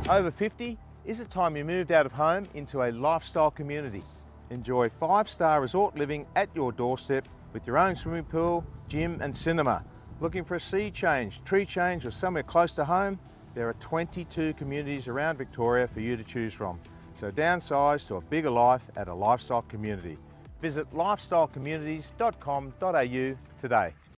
Over 50? Is it time you moved out of home into a lifestyle community? Enjoy 5-star resort living at your doorstep with your own swimming pool, gym and cinema. Looking for a sea change, tree change or somewhere close to home? There are 22 communities around Victoria for you to choose from. So downsize to a bigger life at a lifestyle community. Visit lifestylecommunities.com.au today.